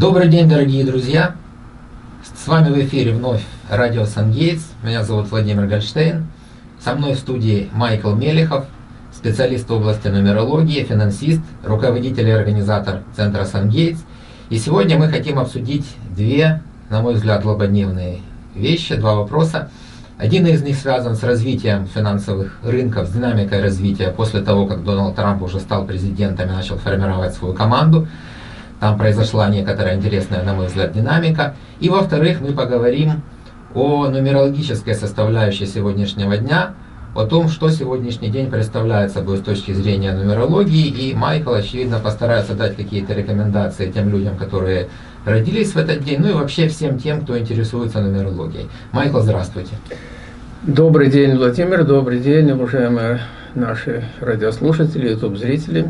Добрый день, дорогие друзья! С вами в эфире вновь радио Сан-Гейтс. Меня зовут Владимир Гольштейн. Со мной в студии Майкл Мелехов, специалист в области нумерологии, финансист, руководитель и организатор центра Сан-Гейтс. И сегодня мы хотим обсудить две, на мой взгляд, злободневные вещи, два вопроса. Один из них связан с развитием финансовых рынков, с динамикой развития после того, как Дональд Трамп уже стал президентом и начал формировать свою команду. Там произошла некоторая интересная, на мой взгляд, динамика. И во-вторых, мы поговорим о нумерологической составляющей сегодняшнего дня, о том, что сегодняшний день представляет собой с точки зрения нумерологии. И Майкл, очевидно, постарается дать какие-то рекомендации тем людям, которые родились в этот день, ну и вообще всем тем, кто интересуется нумерологией. Майкл, здравствуйте. Добрый день, Владимир, добрый день, уважаемые наши радиослушатели, YouTube-зрители.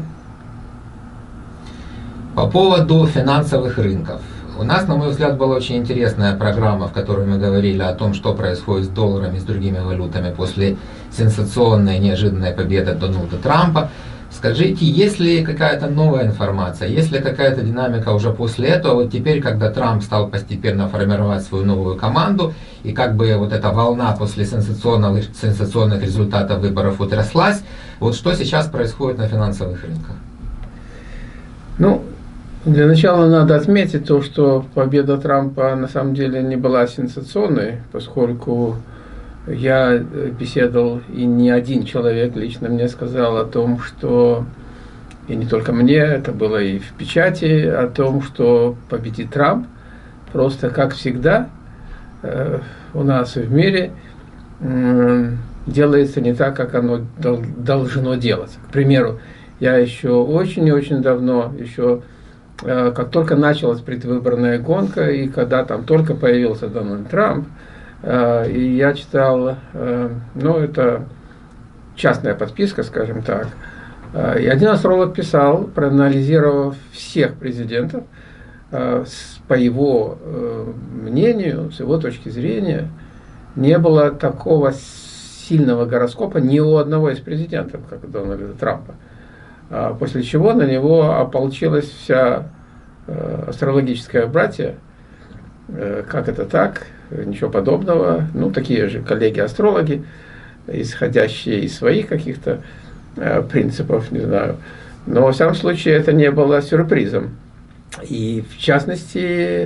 По поводу финансовых рынков. У нас, на мой взгляд, была очень интересная программа, в которой мы говорили о том, что происходит с долларами и с другими валютами после сенсационной неожиданной победы Дональда Трампа. Скажите, есть ли какая-то новая информация, есть ли какая-то динамика уже после этого, вот теперь, когда Трамп стал постепенно формировать свою новую команду, и как бы вот эта волна после сенсационных результатов выборов утряслась, вот что сейчас происходит на финансовых рынках? Ну, для начала надо отметить то, что победа Трампа на самом деле не была сенсационной, поскольку я беседовал, и не один человек лично мне сказал о том, что, и не только мне, это было и в печати, о том, что победит Трамп. Просто, как всегда, у нас в мире делается не так, как оно должно делаться. К примеру, я еще очень и очень давно, еще как только началась предвыборная гонка, и когда там только появился Дональд Трамп, и я читал, ну, это частная подписка, скажем так, и один астролог писал, проанализировав всех президентов, по его мнению, с его точки зрения, не было такого сильного гороскопа ни у одного из президентов, как у Дональда Трампа. После чего на него ополчилась вся астрологическая братья. Как это так? Ничего подобного. Ну, такие же коллеги-астрологи, исходящие из своих каких-то принципов, не знаю. Но, во всяком случае, это не было сюрпризом. И, в частности,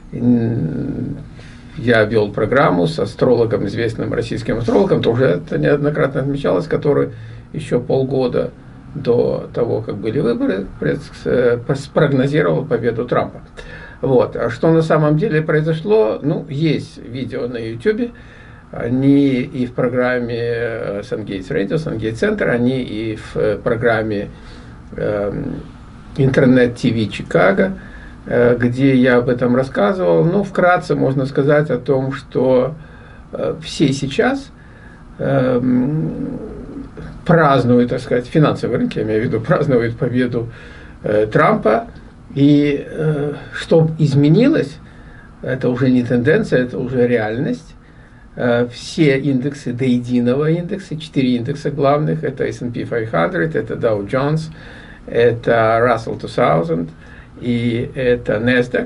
я вел программу с астрологом, известным российским астрологом, тоже это неоднократно отмечалось, который еще полгода до того, как были выборы, спрогнозировал победу Трампа. Вот. А что на самом деле произошло? Ну, есть видео на YouTube, они и в программе Сан-Гейтс Radio, Сан-Гейтс Центр, они и в программе Интернет-ТВ Чикаго, где я об этом рассказывал. Ну, вкратце можно сказать о том, что все сейчас празднуют, так сказать, финансовые рынки, я имею в виду, празднуют победу Трампа. И что изменилось, это уже не тенденция, это уже реальность. Все индексы до единого индекса, 4 индекса главных, это S&P 500, это Dow Jones, это Russell 2000 и это NASDAQ,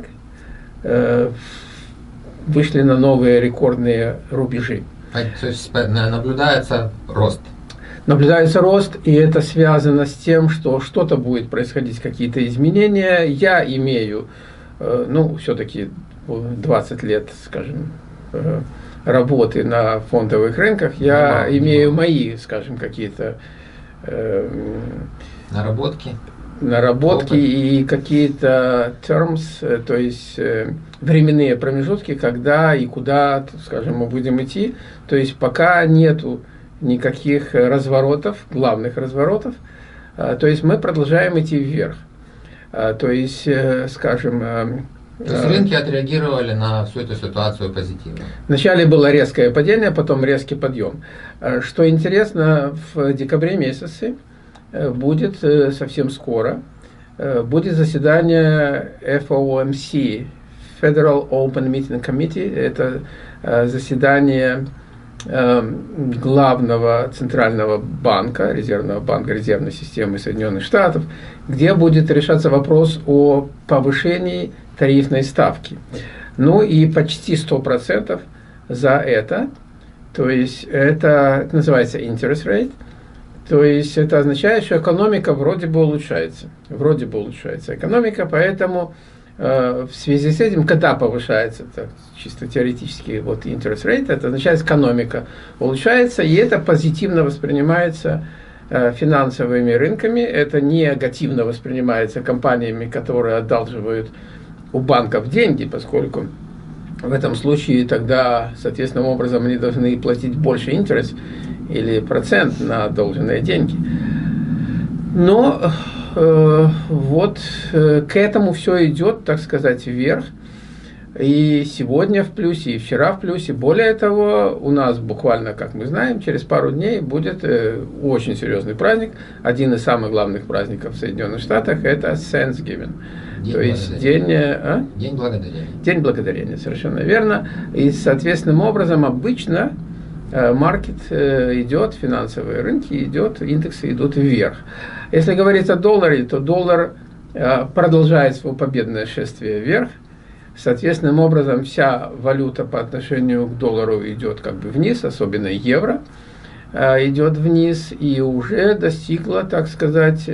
вышли на новые рекордные рубежи. То есть наблюдается рост? Наблюдается рост, и это связано с тем, что что-то будет происходить, какие-то изменения. Я имею, ну, все-таки 20 лет, скажем, работы на фондовых рынках. Я имею мои, скажем, какие-то наработки и какие-то terms, то есть временные промежутки, когда и куда, скажем, мы будем идти. То есть пока нету никаких разворотов, главных разворотов, то есть мы продолжаем идти вверх. То есть, скажем... То есть рынки отреагировали на всю эту ситуацию позитивно? Вначале было резкое падение, потом резкий подъем. Что интересно, в декабре месяце будет совсем скоро, будет заседание FOMC, Federal Open Meeting Committee, это заседание главного центрального банка, резервного банка, резервной системы Соединенных Штатов, где будет решаться вопрос о повышении тарифной ставки. Ну и почти 100% за это, то есть это называется interest rate, то есть это означает, что экономика вроде бы улучшается. Вроде бы улучшается экономика, поэтому в связи с этим, когда повышается, так, чисто теоретически, вот interest rate, это означает, экономика улучшается, и это позитивно воспринимается финансовыми рынками, это негативно воспринимается компаниями, которые одалживают у банков деньги, поскольку в этом случае тогда, соответственным образом, они должны платить больше интерес или процент на одолженные деньги. Но вот к этому все идет, так сказать, вверх. И сегодня в плюсе, и вчера в плюсе. Более того, у нас буквально, как мы знаем, через пару дней будет очень серьезный праздник. Один из самых главных праздников в Соединенных Штатах – это Thanksgiving. То есть День Благодарения. День Благодарения, совершенно верно. И, соответственным образом, обычно маркет идет, финансовые рынки идет, индексы идут вверх. Если говорить о долларе, то доллар продолжает свое победное шествие вверх. Соответственным образом, вся валюта по отношению к доллару идет как бы вниз, особенно евро идет вниз и уже достигла, так сказать,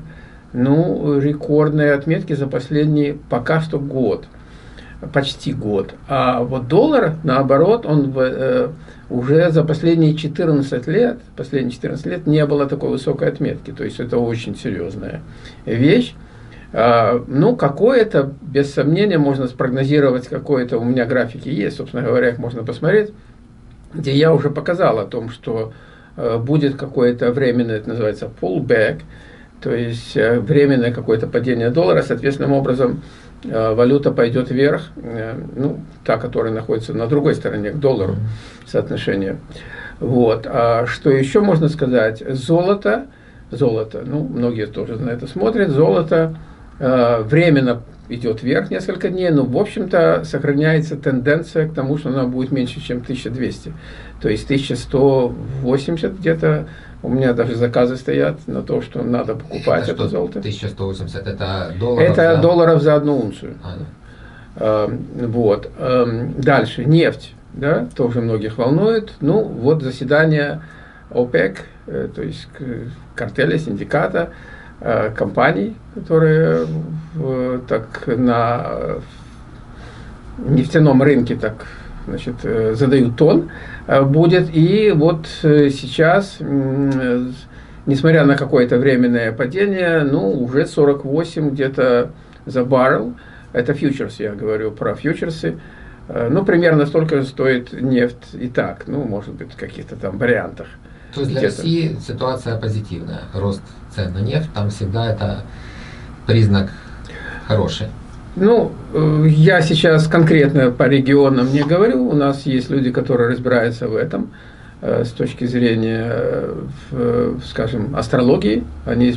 рекордные отметки за последний пока что год, почти год. А вот доллар, наоборот, он уже за последние 14 лет не было такой высокой отметки. То есть это очень серьезная вещь. Какое-то, без сомнения, можно спрогнозировать, какое-то у меня графики есть, собственно говоря, их можно посмотреть, где я уже показал о том, что будет какое-то временное, это называется pullback, то есть временное какое-то падение доллара, соответственным образом валюта пойдет вверх, та, которая находится на другой стороне к доллару, соотношение. Вот. А что еще можно сказать? Золото, многие тоже на это смотрят, золото временно идет вверх несколько дней, но в общем-то сохраняется тенденция к тому, что она будет меньше, чем 1200. То есть 1180 где-то. У меня даже заказы стоят на то, что надо покупать это золото. 1180 это долларов? Это долларов за одну унцию. Вот. Дальше нефть, да, тоже многих волнует. Вот заседание ОПЕК, то есть картеля, синдиката, компаний, которые так на нефтяном рынке так, значит, задают тон, будет. И вот сейчас, несмотря на какое-то временное падение, уже 48 где-то за баррел. Это фьючерс, я говорю про фьючерсы. Примерно столько же стоит нефть и так, может быть, в каких-то там вариантах. То есть для России ситуация позитивная, рост цен на нефть, там всегда это признак хороший. Я сейчас конкретно по регионам не говорю, у нас есть люди, которые разбираются в этом с точки зрения, скажем, астрологии,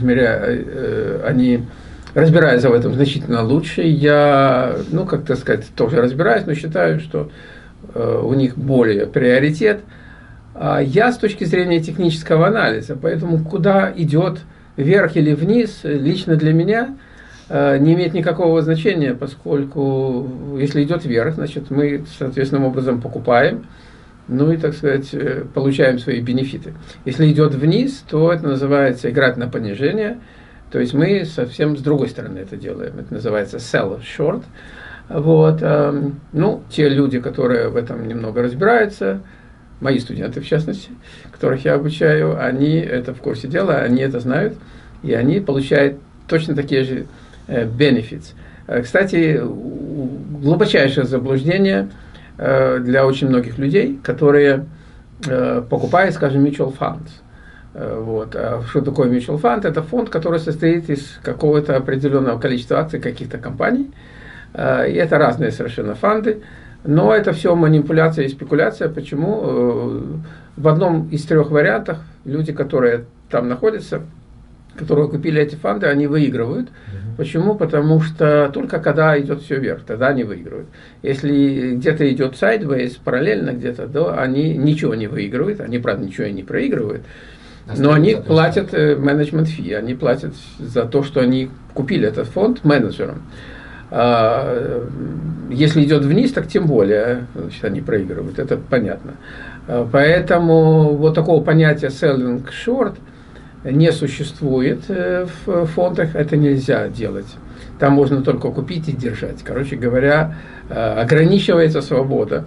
они разбираются в этом значительно лучше. Я, как-то сказать, тоже разбираюсь, но считаю, что у них более приоритет. Я с точки зрения технического анализа, поэтому куда идет вверх или вниз, лично для меня не имеет никакого значения, поскольку если идет вверх, значит мы соответственным образом покупаем, и, так сказать, получаем свои бенефиты. Если идет вниз, то это называется играть на понижение, то есть мы совсем с другой стороны это делаем, это называется sell short. Вот. Те люди, которые в этом немного разбираются, мои студенты, в частности, которых я обучаю, они это в курсе дела, они это знают, и они получают точно такие же benefits. Кстати, глубочайшее заблуждение для очень многих людей, которые покупают, скажем, mutual funds. Вот. Что такое mutual fund? Это фонд, который состоит из какого-то определенного количества акций каких-то компаний, и это разные совершенно фонды. Но это все манипуляция и спекуляция. Почему? В одном из 3 вариантов люди, которые там находятся, которые купили эти фонды, они выигрывают. Почему? Потому что только когда идет все вверх, тогда они выигрывают. Если где-то идет sideways, параллельно где-то, то они ничего не выигрывают. Они, правда, ничего и не проигрывают. Но они платят менеджмент фи, они платят за то, что они купили этот фонд менеджерам. Если идет вниз, так тем более, значит, они проигрывают, это понятно. Поэтому вот такого понятия selling short не существует в фондах, это нельзя делать. Там можно только купить и держать. Короче говоря, ограничивается свобода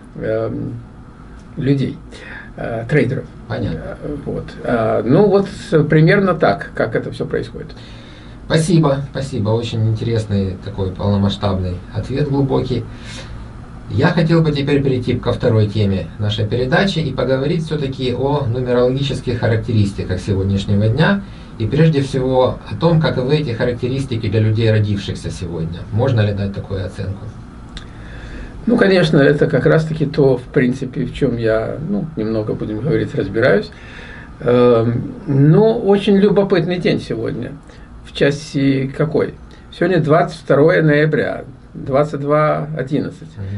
людей, трейдеров. Понятно. Вот. Ну вот примерно так, как это все происходит. Спасибо, спасибо. Очень интересный такой полномасштабный ответ, глубокий. Я хотел бы теперь перейти ко второй теме нашей передачи и поговорить все-таки о нумерологических характеристиках сегодняшнего дня. И прежде всего о том, каковы эти характеристики для людей, родившихся сегодня. Можно ли дать такую оценку? Ну, конечно, это как раз-таки то, в принципе, в чем я, немного, будем говорить, разбираюсь. Но очень любопытный день сегодня. В части какой? Сегодня 22 ноября, 22:11.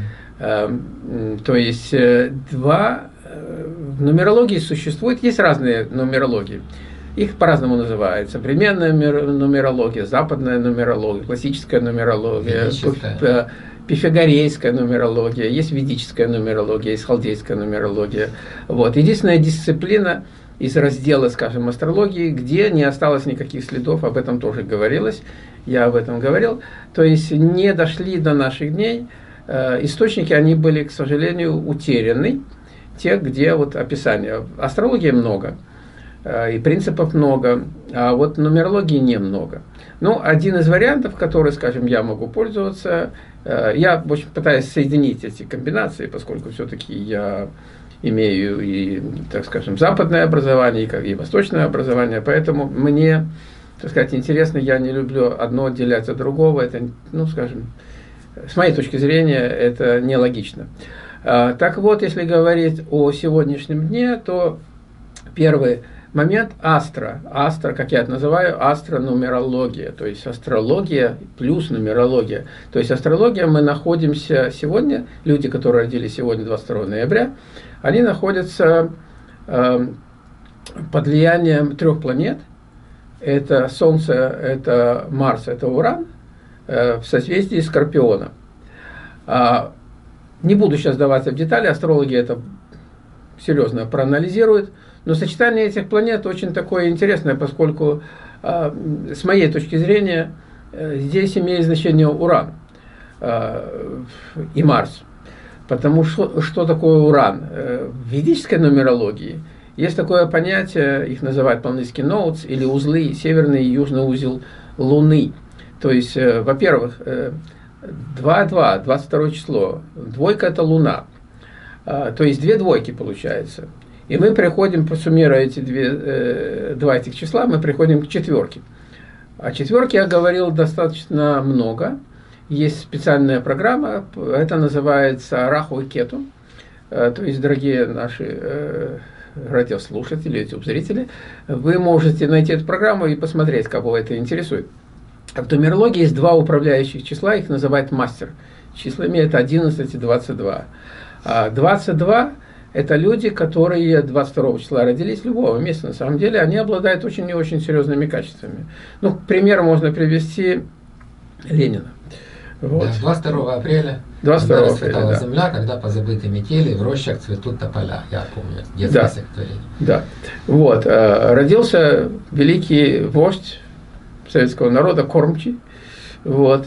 То есть в нумерологии существует, есть разные нумерологии. Их по-разному называют. Современная нумерология, западная нумерология, классическая нумерология, пифагорейская нумерология, есть ведическая нумерология, есть халдейская нумерология. Вот. Единственная дисциплина из раздела, скажем, астрологии, где не осталось никаких следов, об этом тоже говорилось, я об этом говорил, то есть не дошли до наших дней, источники, они были, к сожалению, утеряны, те, где вот описание. Астрологии много, и принципов много, а вот нумерологии немного. Ну, один из вариантов, который, скажем, я могу пользоваться, я очень пытаюсь соединить эти комбинации, поскольку все-таки я имею и, так скажем, западное образование, и восточное образование, поэтому мне, так сказать, интересно, я не люблю одно отделять от другого, это, скажем, с моей точки зрения, это нелогично. Так вот, если говорить о сегодняшнем дне, то первый момент астро, как я это называю, астронумерология, то есть астрология плюс нумерология. То есть астрология, мы находимся сегодня, люди, которые родились сегодня, 22 ноября, они находятся под влиянием 3 планет. Это Солнце, это Марс, это Уран, в созвездии Скорпиона. Не буду сейчас даваться в детали, астрологи это серьезно проанализируют, но сочетание этих планет очень такое интересное, поскольку с моей точки зрения здесь имеет значение Уран и Марс. Потому что такое Уран? В ведической нумерологии есть такое понятие, их называют по-английски nodes, или узлы, северный и южный узел Луны. То есть, во-первых, 2-2, 22 число, двойка – это Луна. То есть, 2 двойки получается. И мы приходим, просуммируя эти 2 этих числа, мы приходим к 4. О 4 я говорил достаточно много. Есть специальная программа, это называется Раху и Кету. То есть, дорогие наши радиослушатели, YouTube-зрители, вы можете найти эту программу и посмотреть, кого это интересует. В нумерологии есть 2 управляющих числа, их называют мастер. Числами это 11 и 22. 22 – это люди, которые 22 числа родились, любого места. На самом деле они обладают очень и очень серьезными качествами. Ну, к примеру, можно привести Ленина. Вот. Да, 22 апреля 22 когда апреля, расцветала да. земля, когда позабыты метели, в рощах цветут тополя. Я помню, детское Да. стихотворение. Да. Вот. Родился великий вождь советского народа Кормчий. Вот.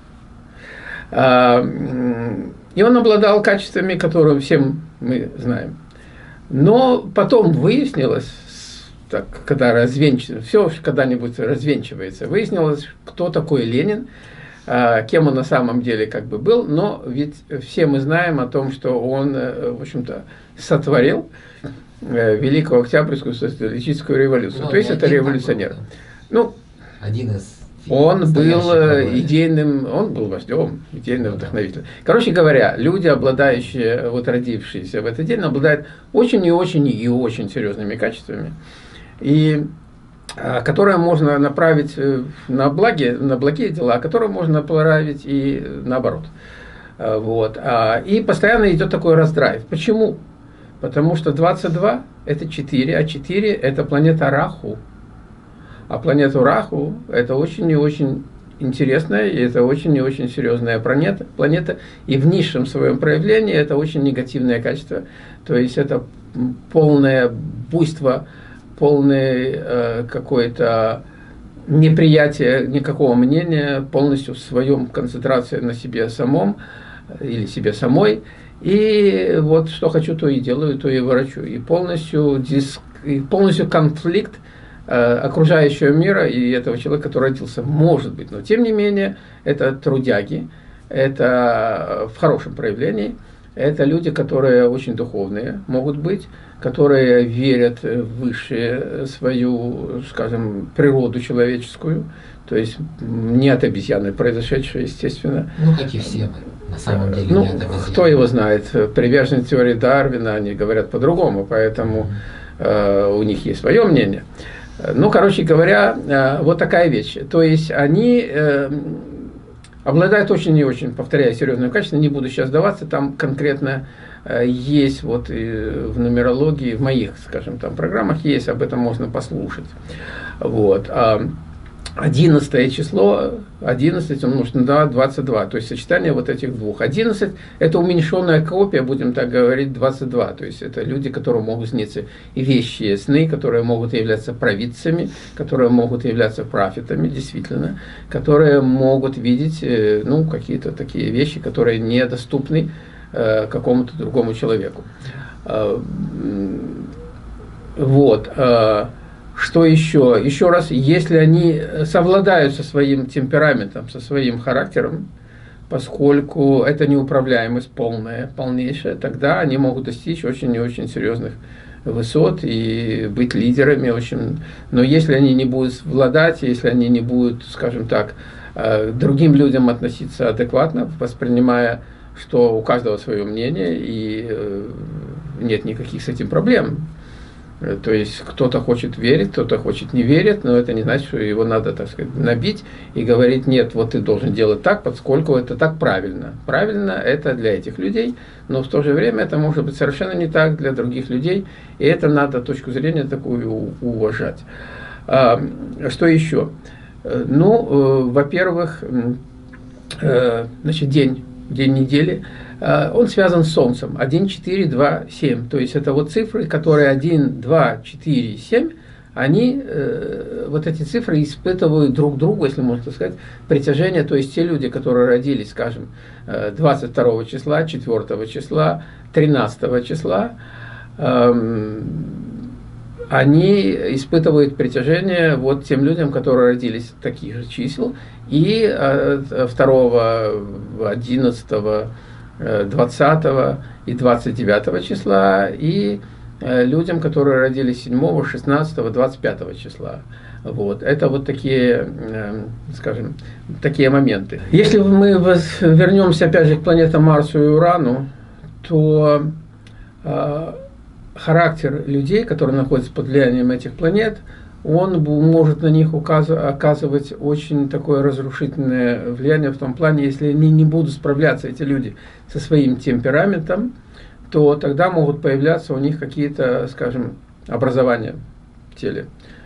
И он обладал качествами, которые всем мы знаем. Но потом выяснилось, так, когда все когда-нибудь развенчивается, выяснилось, кто такой Ленин, кем он на самом деле как бы был, но ведь все мы знаем о том, что он, в общем-то, сотворил Великую Октябрьскую социалистическую революцию. Ну, То есть это революционер. Ну, один из он был настоящих идейным, он был вождем, идейным вдохновителем. Короче говоря, люди, обладающие, вот родившиеся в этот день, обладают очень и очень и очень серьезными качествами, и которые можно направить на благие дела, которые можно направить и наоборот. Вот. И постоянно идет такой раздрайв. Почему? Потому что 22 – это 4, а 4 – это планета Раху. А планету Раху – это очень и очень интересная, и это очень и очень серьезная планета, и в низшем своем проявлении это очень негативное качество, то есть это полное буйство, полное какое-то неприятие никакого мнения, полностью в своем концентрации на себе самом или себе самой, и вот что хочу, то и делаю, то и ворочу, и полностью конфликт окружающего мира и этого человека, который родился, может быть. Но тем не менее, это трудяги, это в хорошем проявлении, это люди, которые очень духовные могут быть, которые верят в высшую свою, скажем, природу человеческую, то есть не от обезьяны произошедшее, естественно. Ну, как и все мы, на самом деле, ну, не от обезьяны. Кто его знает? Приверженцы теории Дарвина, они говорят по-другому, поэтому у них есть свое мнение. Ну, короче говоря, вот такая вещь. То есть они обладают очень и очень, повторяю, серьезным качеством, не буду сейчас даваться, там конкретно есть вот в нумерологии, в моих, скажем, там программах есть, об этом можно послушать. Вот. 11 число, 11 умножить на 22, то есть сочетание вот этих двух. 11 – это уменьшенная копия, будем так говорить, 22, то есть это люди, которым могут сниться и вещи, сны, которые могут являться провидцами, которые могут являться профитами, действительно, которые могут видеть, ну, какие-то такие вещи, которые недоступны какому-то другому человеку. Вот. Что еще? Еще раз, если они совладают со своим темпераментом, со своим характером, поскольку это неуправляемость полнейшая, тогда они могут достичь очень и очень серьезных высот и быть лидерами очень. Но если они не будут совладать, если они не будут, скажем так, к другим людям относиться адекватно, воспринимая, что у каждого свое мнение и нет никаких с этим проблем. То есть кто-то хочет верить, кто-то хочет не верить, но это не значит, что его надо, так сказать, набить и говорить: нет, вот ты должен делать так, поскольку это так правильно. Правильно это для этих людей, но в то же время это может быть совершенно не так для других людей, и это надо точку зрения такую уважать. Что еще? Ну, во-первых, значит, день недели, он связан с Солнцем. 1, 4, 2, 7. То есть это вот цифры, которые 1, 2, 4, 7, они, вот эти цифры испытывают друг другу, если можно сказать, притяжение. То есть те люди, которые родились, скажем, 22 числа, 4 числа, 13 числа, они испытывают притяжение вот тем людям, которые родились таких же чисел, и 2, 11, 20 и 29 числа, и людям, которые родились 7, 16, 25 числа. Вот. Это вот такие, скажем, такие моменты. Если мы вернемся опять же к планетам Марсу и Урану, то характер людей, которые находятся под влиянием этих планет, он может на них оказывать очень такое разрушительное влияние в том плане, если они не будут справляться, эти люди, со своим темпераментом, то тогда могут появляться у них какие-то, скажем, образования в теле.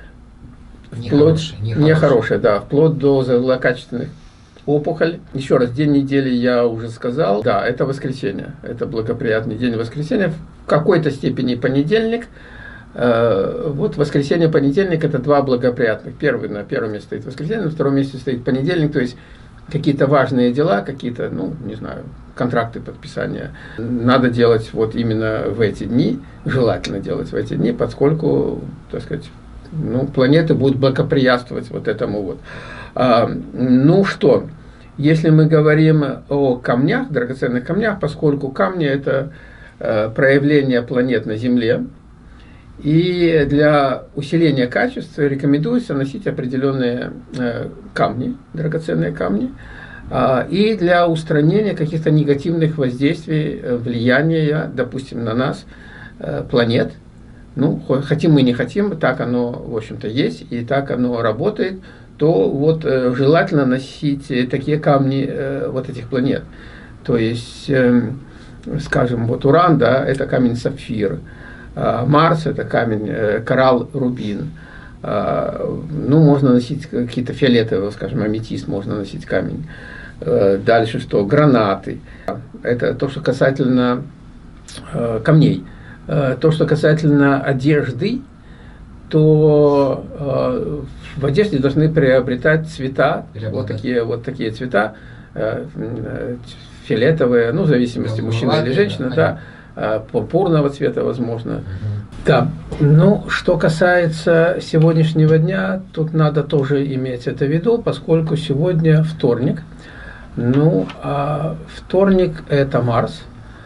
Нехорошие, да, вплоть до злокачественных опухоль. Еще раз, день недели я уже сказал. Да, это воскресенье. Это благоприятный день воскресенья. В какой-то степени понедельник. Вот воскресенье, понедельник – это два благоприятных. Первый, на первом месте стоит воскресенье, на втором месте стоит понедельник. То есть какие-то важные дела, какие-то, ну, не знаю, контракты, подписания надо делать вот именно в эти дни, желательно делать в эти дни, поскольку, так сказать, ну, планеты будут благоприятствовать вот этому вот. Ну что, если мы говорим о камнях, драгоценных камнях, поскольку камни – это проявление планет на Земле, и для усиления качества рекомендуется носить определенные камни, драгоценные камни, и для устранения каких-то негативных воздействий, влияния, допустим, на нас планет. Ну, хотим мы не хотим, так оно, в общем-то, есть, и так оно работает, то вот желательно носить такие камни вот этих планет. То есть, скажем, вот Уран, да, это камень сапфир, Марс – это камень коралл, рубин, Ну, можно носить какие-то фиолетовые, скажем, аметист, можно носить камень. Дальше что? Гранаты. Это то, что касательно камней. То, что касательно одежды, то в одежде должны приобретать цвета, вот такие цвета, фиолетовые, ну, в зависимости, мужчина или женщина, да, пурпурного цвета, возможно. Да. Ну, что касается сегодняшнего дня, тут надо тоже иметь это в виду, поскольку сегодня вторник. Ну, а вторник – это Марс.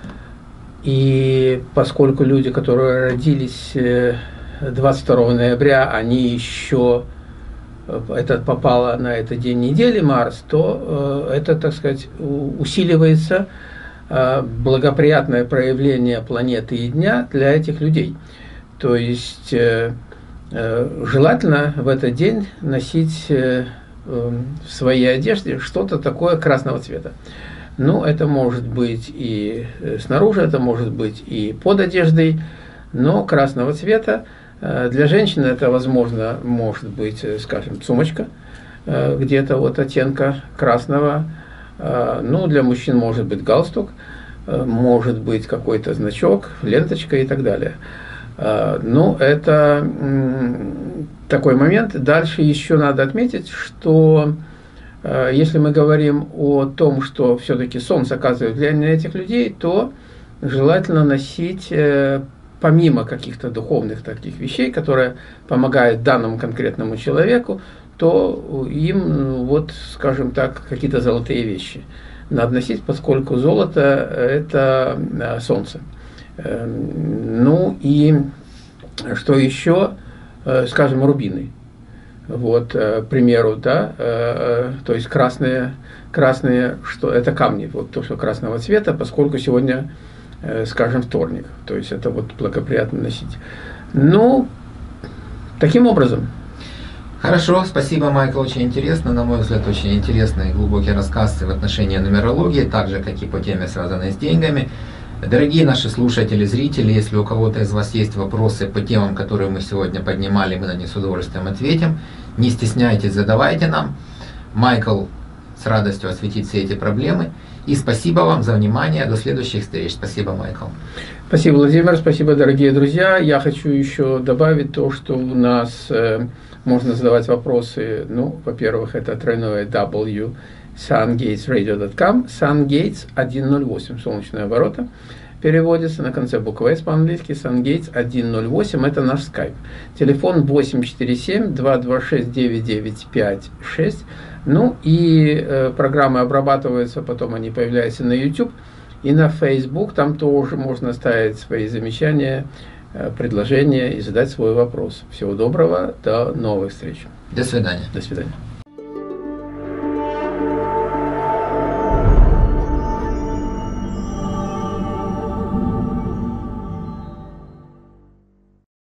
И поскольку люди, которые родились 22 ноября, они еще, это попало на этот день недели Марс, то это, так сказать, усиливается благоприятное проявление планеты и дня для этих людей. То есть желательно в этот день носить в своей одежде что-то такое красного цвета. Ну, это может быть и снаружи, это может быть и под одеждой, но красного цвета. Для женщины это, возможно, может быть, скажем, сумочка где-то вот оттенка красного. Ну, для мужчин может быть галстук, может быть какой-то значок, ленточка и так далее. Ну, это такой момент. Дальше еще надо отметить, что если мы говорим о том, что все-таки Солнце оказывает влияние на этих людей, то желательно носить, помимо каких-то духовных таких вещей, которые помогают данному конкретному человеку, то им, вот, скажем так, какие-то золотые вещи надо носить, поскольку золото – это Солнце. Ну и что еще, скажем, рубины. Вот, к примеру, да, то есть красные, что это камни, вот то, что красного цвета, поскольку сегодня, скажем, вторник, то есть это вот благоприятно носить. Ну, таким образом. Хорошо, спасибо, Майкл, очень интересно, на мой взгляд, очень интересный и глубокий рассказ в отношении нумерологии, так же, как и по теме, связанной с деньгами. Дорогие наши слушатели, зрители, если у кого-то из вас есть вопросы по темам, которые мы сегодня поднимали, мы на них с удовольствием ответим. Не стесняйтесь, задавайте нам. Майкл с радостью осветит все эти проблемы. И спасибо вам за внимание. До следующих встреч. Спасибо, Майкл. Спасибо, Владимир. Спасибо, дорогие друзья. Я хочу еще добавить то, что у нас можно задавать вопросы. Ну, во-первых, это тройное W. sungatesradio.com, sungates 108, солнечные ворота, переводится на конце буквы S по-английски, sungates 108, это наш скайп. Телефон 847-226-9956. Ну и программы обрабатываются, потом они появляются на YouTube и на Facebook, там тоже можно ставить свои замечания, предложения и задать свой вопрос. Всего доброго, до новых встреч. До свидания. До свидания.